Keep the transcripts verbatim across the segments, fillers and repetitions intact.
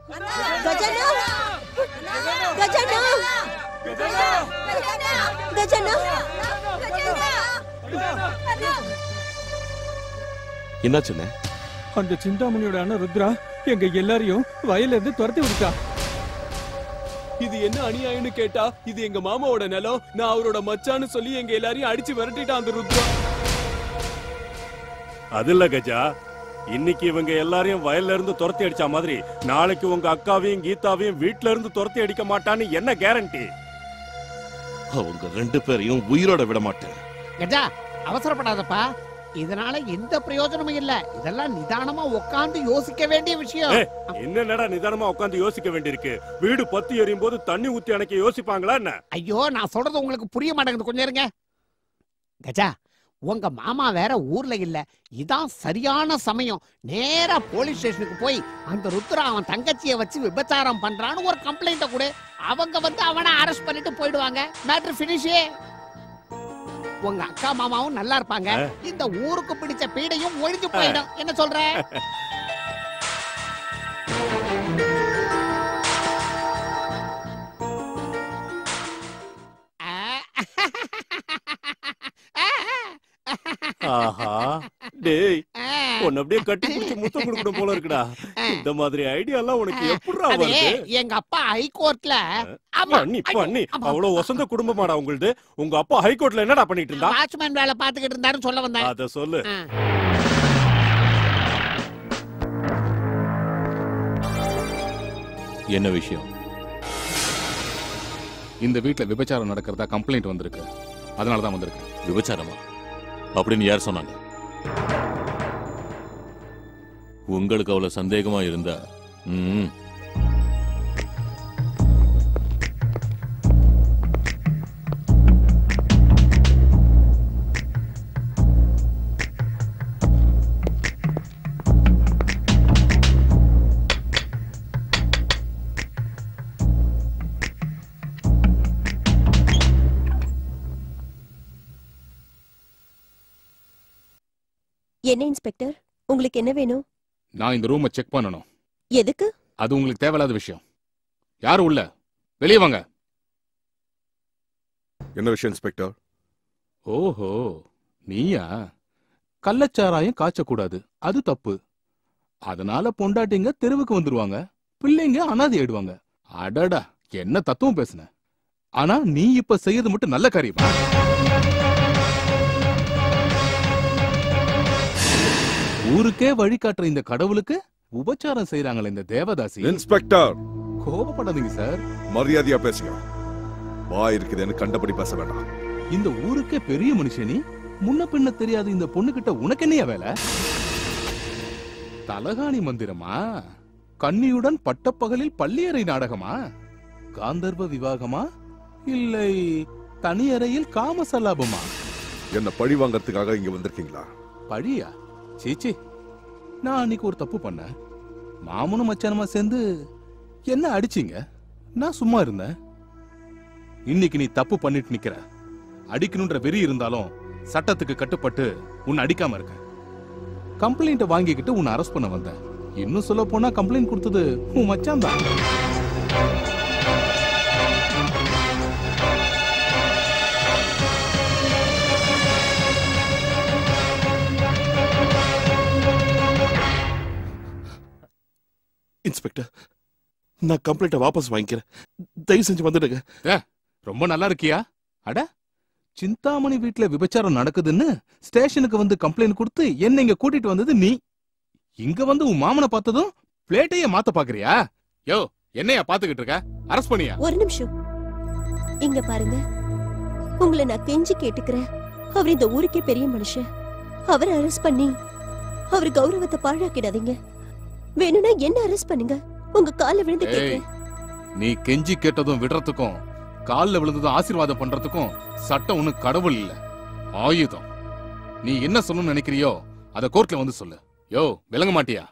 கஜானா கஜானா கஜானா என்னாச்சுண்ணே? அந்த சிந்தாமணியோட அண்ணன் ருத்ரா எங்க எல்லாரையும் வயல்ல இருந்து துரத்தி விட்டா. இது என்ன அநியாயம்னு கேட்டா இது எங்க மாமாவோட நிலம், நான் அவரோட மச்சான்னு சொல்லி எங்க எல்லாரையும் அடிச்சு விரட்டிட்டான் அந்த ருத்ரா. அது இல்ல கஜா, இன்னைக்கு இவங்க எல்லாரையும் வயல்ல இருந்து துரத்தி அடிச்ச மாதிரி நாளைக்கு உங்க அக்காவையும் கீதாவையும் வீட்ல இருந்து துரத்தி அடிக்க மாட்டான்னு என்ன கேரண்டி? அவங்க ரெண்டு பேரையும் உயிரோட விட மாட்டேன். கஜா அவசரப்படாதப்பா, இதனால எந்த பிரயோஜனமும் இல்ல. இதெல்லாம் நிதானமா உட்கார்ந்து யோசிக்க வேண்டிய விஷயம். என்னடா நிதானமா உட்கார்ந்து யோசிக்க வேண்டியிருக்கு? வீடு பத்தி எரியும் போது தண்ணி ஊத்தி அணைக்க யோசிப்பாங்களா என்ன? ஐயோ, நான் சொல்றது உங்களுக்கு புரிய மாட்டேங்குது, கொஞ்சம் இருங்க. கஜா, உங்க மாமா வேற ஊர்ல இல்ல, இதான் சரியான சமயம். நேரா போலீஸ் ஸ்டேஷனுக்கு போய் அந்த ருத்ரா அவன் தங்கச்சியை வச்சு விபச்சாரம் பண்றான்னு ஒரு கம்ப்ளைண்ட கொடு. அவங்க வந்து அவனை அரெஸ்ட் பண்ணிட்டு போயிடுவாங்க. மேட்டர் ஃபினிஷே. உங்க அக்கா மாமாவும் நல்லா இருப்பாங்க, இந்த ஊருக்கு பிடிச்ச பீடையும் ஒழிஞ்சு போயிடும். என்ன சொல்ற? ஆஹா, டேய் உன்னை அப்படியே கட்டி பிடிச்சு முத்தம் கொடுக்கணும் போல இருக்குடா. இந்த மாதிரி ஐடியா எல்லாம் உனக்கு எப்படிடா வருது? எங்க அப்பா ஹைகோர்ட்ல பண்ணி பண்ணி அவ்வளவு வசந்த குடும்பமாடா உங்களுது. உங்க அப்பா ஹைகோர்ட்ல என்னடா பண்ணிட்டு இருந்தா? வாட்ச்மேன் வேலை பாத்துக்கிட்டு இருந்தாருன்னு சொல்ல வந்தேன். அத சொல்லு. என்ன விஷயம்? இந்த வீட்டுல விபச்சாரம் நடக்கிறதா கம்ப்ளைண்ட் வந்திருக்கு, அதனாலதான் வந்திருக்கு. விபச்சாரமா அப்படின்னு யார் சொன்னாங்க? உங்களுக்கு அவ்வளவு சந்தேகமா இருந்தா ம் என்ன இன்ஸ்பெக்டர், உங்களுக்கு என்ன வேணும்? நான் இந்த ரூமை செக் பண்ணணும். எதுக்கு? அது உங்களுக்கு தேவையில்லாத விஷயம். யாரும் உள்ள, வெளியே வாங்க. என்ன விஷயம் இன்ஸ்பெக்டர்? ஓஹோ, நீயா? கள்ளச்சாராயம் காய்ச்சக்கூடாது, அது தப்பு. அதனால பொண்டாட்டிங்க தெருவுக்கு வந்துருவாங்க, பிள்ளைங்க அனாதை ஆயிடுவாங்க. அடடா, என்ன தத்துவம் பேசுன. ஆனா நீ இப்ப செய்யறது மட்டும் நல்ல காரியமா? ஊருக்கே வழிகாட்டுற இந்த கடவுளுக்கு உபச்சாரம் செய்யறாங்களே இந்த தேவதாசி. இன்ஸ்பெக்டர், கோபப்படாதீங்க சார், மரியாதையா பேசுங்க. வாய் இருக்குதுன்னு கண்டபடி பேச வேண்டாம். இந்த ஊருக்கே பெரிய மனுஷனி, முன்ன பின்ன தெரியாது இந்த பொண்ணு கிட்ட உனக்கு என்னையா வேலை? தலகாணி மந்திரமா? கன்னியுடன் பட்டப்பகலில் பள்ளியறை நாடகமா? காந்தர்வ விவாகமா? இல்லை தனியறையில் காமசலாபமா? என்ன பழி வாங்கறதுக்காக இங்க வந்திருக்கீங்களா? பழியா? சீச்சி, நான் அன்னைக்கு ஒரு தப்பு பண்ண. மாமனும் மச்சானுமா சேர்ந்து என்ன அடிச்சீங்க, நான் சும்மா இருந்தேன். இன்னைக்கு நீ தப்பு பண்ணிட்டு நிக்கிற. அடிக்கணும்ன்ற வெறி இருந்தாலும் சட்டத்துக்கு கட்டுப்பட்டு உன்னை அடிக்காம இருக்க. கம்ப்ளைண்ட் வாங்கிக்கிட்டு உன்னை அரெஸ்ட் பண்ண வந்தேன். இன்னும் சொல்ல போனா கம்ப்ளைண்ட் கொடுத்தது உன் மச்சான் தான். இன்ஸ்பெக்டர், நான் கம்ப்ளைண்ட வாபஸ் வாங்கிக்கிறேன். தயவு செஞ்சு வந்துடுங்க. ரொம்ப நல்லா இருக்கியா? அட, சிந்தாமணி வீட்டுல விபச்சாரம் நடக்குதுன்னு ஸ்டேஷனுக்கு வந்து கம்ப்ளைண்ட் கொடுத்து என்ன இங்க கூட்டிட்டு வந்தது நீ. இங்க வந்து உன் மாமனை பார்த்ததும் பிளேட்டையே மாத்த பாக்குறியா? யோ, என்னையா பாத்துக்கிட்டு இருக்க? அரெஸ்ட் பண்ணியா? ஒரு நிமிஷம் இங்க பாருங்க, உங்களை நான் கெஞ்சி கேட்டுக்கிறேன். அவர் இந்த ஊருக்கே பெரிய மனுஷன். அவரை அரெஸ்ட் பண்ணி அவர் கௌரவத்தை பாழாக்கிடாதீங்க. வேணும்னா என்ன அரெஸ்ட் பண்ணுங்க, உங்க கால்ல விழுந்து கேட்கிறேன். நீ கெஞ்சி கேட்டதும் விடுறதுக்கும் கால்ல விழுந்ததும் ஆசீர்வாதம் பண்றதுக்கும் சட்டம் ஒண்ணு கடவுள் இல்ல, ஆயுதம். நீ என்ன சொல்லணும்னு நினைக்கிறியோ அத கோர்ட்ல வந்து சொல்லு. யோ, விளங்க மாட்டியா?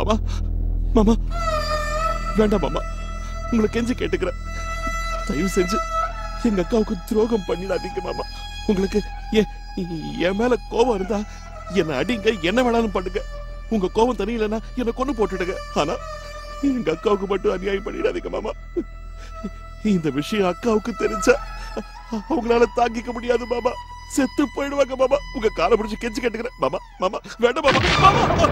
மாமா மாமா வேண்டாம் மாமா, உங்களை கெஞ்சி கேட்டுக்கிறேன். தயவு செஞ்சு எங்க அக்காவுக்கு துரோகம் பண்ணிடாதீங்க மாமா. உங்களுக்கு என் மேல கோபம் இருந்தா என்ன அடிங்க, என்ன வேணாலும் பண்ணுங்க. உங்க கோபம் தனியிலன்னா என்ன கொண்டு போட்டுடுங்க. ஆனா எங்க அக்காவுக்கு மட்டும் அநியாயம் பண்ணிடாதீங்க மாமா. இந்த விஷயம் அக்காவுக்கு தெரிஞ்சா அவங்களால தாங்கிக்க முடியாது மாமா. செத்து போயிடுவாங்க மாமா. உங்க காலை பிடிச்சு கெஞ்சி கேட்டுக்கிறேன் மாமா. மாமா வேண்டாம் மாமா. மாமா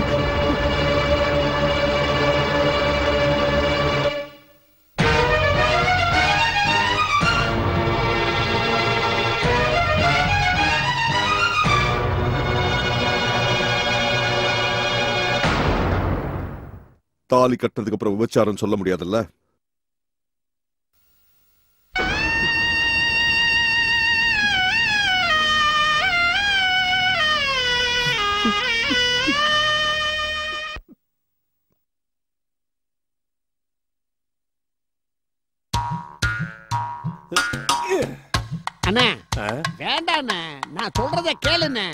தாலி கட்டினதுக்கு அப்புறம் விபச்சாரம் சொல்ல முடியாதுல்ல. அண்ணா வேண்டாண்ணே, நான் சொல்றத கேளுண்ணே.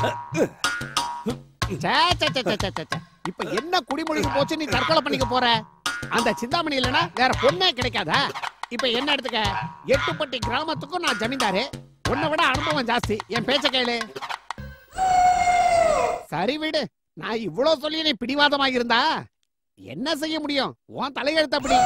இப்ப என்ன குடிமொழிக்கு போச்சு, நீ தற்கொலை பண்ணிக்க போற? அந்த சிந்தாமணி இல்லனா வேற பொண்ணே கிடைக்காதா? இப்ப என்ன எடுத்துக்க, எட்டுப்பட்டி கிராமத்துக்கும் நான் ஜமீன்தாரு, உன்னை விட அனுபவம் ஜாஸ்தி. என் பேச்ச கேளு. சரி விடு, நான் இவ்வளவு சொல்லி நீ பிடிவாதமாக இருந்தா என்ன செய்ய முடியும்? உன் தலையெழுத்து அப்படி.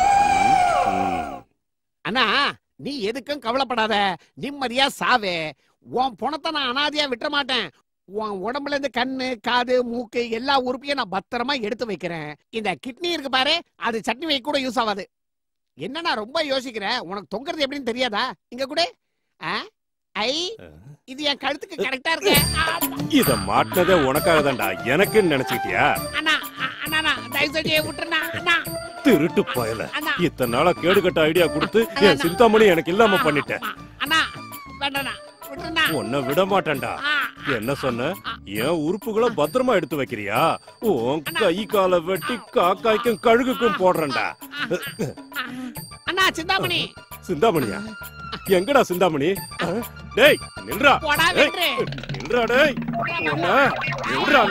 அண்ணா நீ எதுக்கும் கவலைப்படாத, நிம்மதியா சாவே. உன் பணத்தை நான் அனாதையா விட்டுற மாட்டேன். உன் உடம்புல இருந்து கண்ணு, காது, மூக்கு எல்லா உறுப்பையும் நான் பத்திரமா எடுத்து வைக்கிறேன். இந்த கிட்னி இருக்கு பாரு, அது சட்னி வைக்க கூட யூஸ் ஆகாது. என்ன நான் ரொம்ப யோசிக்கிறேன், உனக்கு தொங்குறது எப்படின்னு தெரியாதா? இங்க கூட ஐ இது என் கழுத்துக்கு கரெக்டா இருக்கு. இத மாட்டதே உனக்காக தான்டா, எனக்குன்னு நினைச்சிட்டியா? அண்ணா அண்ணா தயவு செஞ்சு விட்டுறா அண்ணா. திருட்டு போயல, இத்தனை நாளா கேடுகட்ட ஐடியா கொடுத்து என் சிந்தாமணி எனக்கு இல்லாம பண்ணிட்டேன். அண்ணா வேண்டாண்ணா, விட்டுறா. உன்னை விட மாட்டேன்டா. என்ன சொன்ன? என் உறுப்புகளை பத்திரமா எடுத்து வைக்கிறியா? உன் கை காலை வெட்டி காக்காய்க்கும் கழுகுக்கும் போடுறேன்டா. அண்ணா சிந்தாமணி. சிந்தாமணியா? எங்கடா சிந்தாமணி? டேய் நின்றா, நின்றா டேய். நின்றா.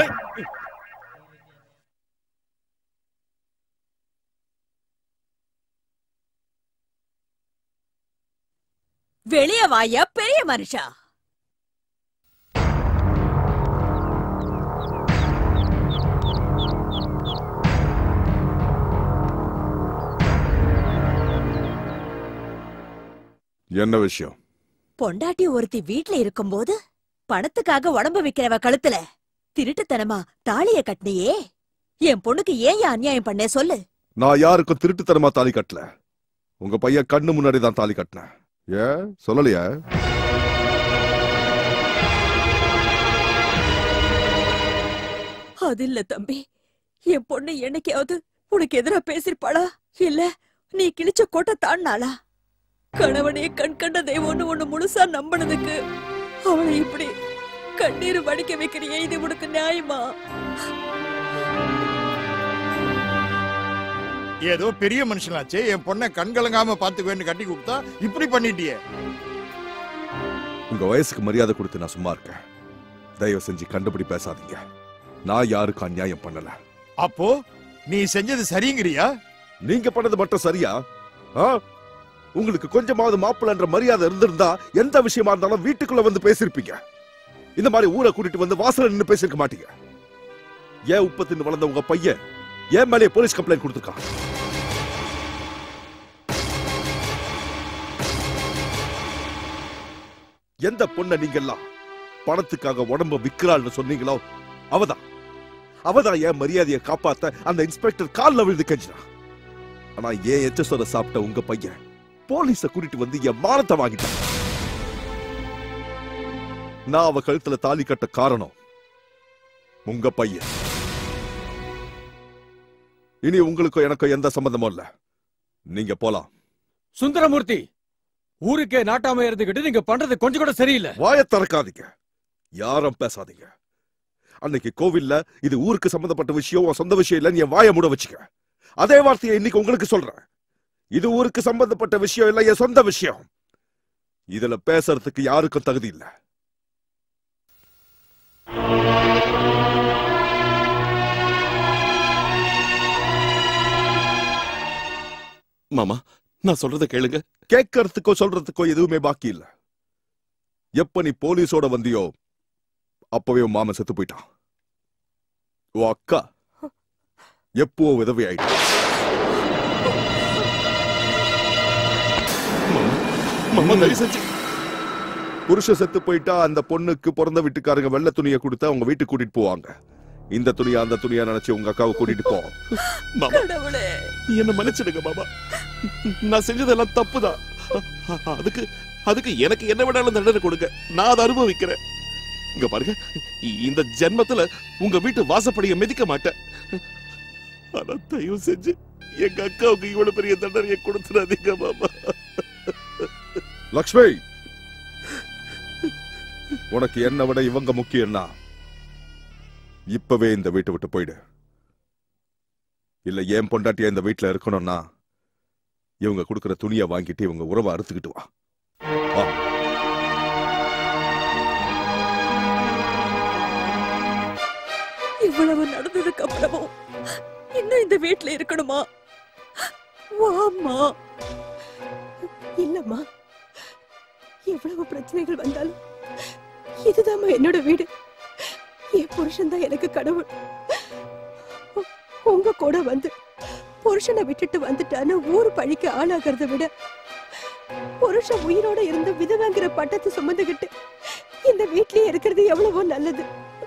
வெளிய வாயா பெரிய மனுஷா. என்ன விஷயம்? பொண்டாட்டி ஒருத்தி வீட்ல இருக்கும்போது பணத்துக்காக உடம்பு விக்கிறவ கழுத்துல திருட்டுத்தனமா தாலிய கட்டினியே, என் பொண்ணுக்கு ஏன் அநியாயம் பண்ண சொல்லு. நான் யாருக்கும் திருட்டுத்தனமா தாலி கட்டல. உங்க பையன் கண்ணு முன்னாடி தான் தாலி கட்டினேன். ஏன் சொல்லலையா? அது இல்ல தம்பி, என் பொண்ணு என்னைக்காவது உனக்கு எதிரா பேசிருப்பாளா? இல்ல நீ கிழிச்ச கோட்டை தாண்டாளா? கணவனே கண் கண்ட தெய்வம்னு ஒண்ணு முழுசா நம்பினதுக்கு அவளை இப்படி கண்ணீர் வடிக்க வைக்கிறியே, இது உனக்கு நியாயமா? ஏதோ பெரிய மனுஷனாச்சே, என் பொண்ணை கண்கலங்காம பாத்துக்குவேன்னு கட்டி கொடுத்தா இப்படி பண்ணிட்டியே. உங்க வயசுக்கு மரியாதை கொடுத்து நான் சும்மா இருக்கேன். தயவு செஞ்சு கண்டுபிடி பேசாதீங்க. நான் யாருக்கும் அநியாயம் பண்ணல. அப்போ நீ செஞ்சது சரிங்கிறியா? நீங்க பண்ணது மட்டும் சரியா? உங்களுக்கு கொஞ்சமாவது மாப்பிள்ளன்ற மரியாதை இருந்திருந்தா எந்த விஷயமா இருந்தாலும் வீட்டுக்குள்ள வந்து பேசிருப்பீங்க. இந்த மாதிரி ஊரை கூட்டிட்டு வந்து வாசல்ல நின்னு பேசிருக்க மாட்டீங்க. ஏன் உப்பு தின்னு வளர்ந்த உங்க பையன் ஏன் மேலே போலீஸ் கம்ப்ளைண்ட் கொடுத்திருக்கான்? எந்த பொண்ணை நீங்க எல்லாம் பணத்துக்காக உடம்ப விக்கிறாள்னு சொன்னீங்களோ அவதான் அவதான் என் மரியாதையை காப்பாத்த அந்த இன்ஸ்பெக்டர் கால்ல விழுந்து கெஞ்சினா. ஆனா ஏன் எச்சசோட சாப்பிட்ட உங்க பையன் போலீஸ கூட்டிட்டு வந்து என் மானத்தை வாங்கிட்டான். நான் அவ கழுத்துல தாலி கட்ட காரணம் உங்க பையன். இனி உங்களுக்கும் எனக்கும் எந்த சம்பந்தமும் இல்ல. நீங்க போலாம். சுந்தரமூர்த்தி, ஊருக்கே நாட்டாம இருந்துகிட்டு நீங்க பண்றது கொஞ்சம் கூட சரியில்லை. வாயை திறக்காதீங்க, யாரும் பேசாதீங்க. அன்னைக்கு கோவில்ல இது ஊருக்கு சம்பந்தப்பட்ட விஷயம், சொந்த விஷயம் இல்ல, நீ வாயை மூட வச்சுக்க. அதே வார்த்தையை இன்னைக்கு உங்களுக்கு சொல்றேன். இது ஊருக்கு சம்பந்தப்பட்ட விஷயம் இல்ல, என் சொந்த விஷயம். இதுல பேசுறதுக்கு யாருக்கும் தகுதி இல்ல. நான் சொல்றத கேளுங்க. கேட்கறதுக்கோ சொல்றதுக்கோ எதுவுமே பாக்கி இல்ல. எப்ப நீ போலீஸோட வந்தியோ அப்பவே உன் மாமன் செத்து போயிட்டான். உன் அக்கா எப்போ விதவை ஆயிட்டா. மாமா தயவு செஞ்சு. புருஷ செத்து போயிட்டா அந்த பொண்ணுக்கு பிறந்த வீட்டுக்காரங்க வெள்ளை துணியை கொடுத்தா அவங்க வீட்டுக்கு கூட்டிட்டு போவாங்க. இந்த துணியா அந்த துணியா நினைச்சு உங்க அக்காவை கூட்டிட்டு போ. என்ன மன்னிச்சிடுங்க மாமா. நான் செஞ்சதெல்லாம் தப்புதான். அதுக்கு அதுக்கு எனக்கு என்ன வேணாலும் தண்டனை கொடுங்க. நான் அதை அனுபவிக்கிறேன். இங்க பாருங்க, இந்த ஜென்மத்துல உங்க வீட்டு வாசப்படியை மிதிக்க மாட்டேன். ஆனா தயவு செஞ்சு எங்க அக்காவுக்கு இவ்வளவு பெரிய தண்டனையை கொடுத்துடாதீங்க மாமா. லக்ஷ்மி, உனக்கு என்ன விட இவங்க முக்கியம்னா இப்பவே இந்த வீட்டை விட்டு போயிடு. இல்ல ஏன் பொண்டாட்டியா இந்த வீட்டுல இருக்கணும்னா இவங்க கொடுக்கிற துணியை வாங்கிட்டு இவங்க உறவை அறுத்துக்கிட்டு வா. இவ்வளவு நடந்ததுக்கு அப்புறமும் இன்னும் இந்த வீட்டுல இருக்கணுமா? வாமா. இல்லம்மா, எவ்வளவு பிரச்சனைகள் வந்தாலும் இதுதான் என்னோட வீடு. என் புருஷன் தான் எனக்கு கடவுள். உங்க கூட வந்து புருஷனை விட்டுட்டு வந்துட்டான்னு ஊரு பழிக்க ஆளாகிறத விட புருஷன் உயிரோட இருந்து விதவாங்கிற பட்டத்தை சுமந்துகிட்டு இந்த வீட்லயே இருக்கிறது எவ்வளவோ நல்லது.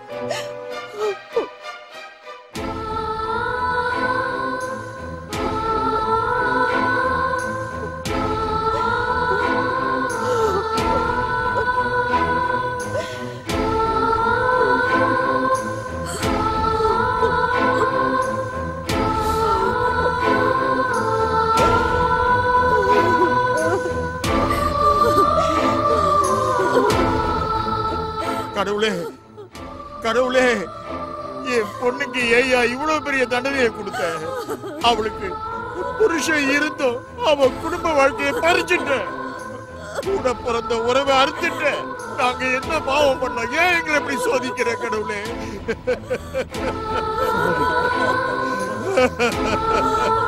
கடவுளே, கடவுளே, என் பொண்ணுக்கு ஏயா இவ்வளவு பெரிய தண்டனையை கொடுத்த? அவளுக்கு புருஷன் இருந்தும் அவ குடும்ப வாழ்க்கையை பறிச்சுட்ட. கூட பிறந்த உறவை அறுத்துட்ட. நாங்க என்ன பாவம் பண்ணோம்? ஏன் எங்களை இப்படி சோதிக்கிற கடவுளே?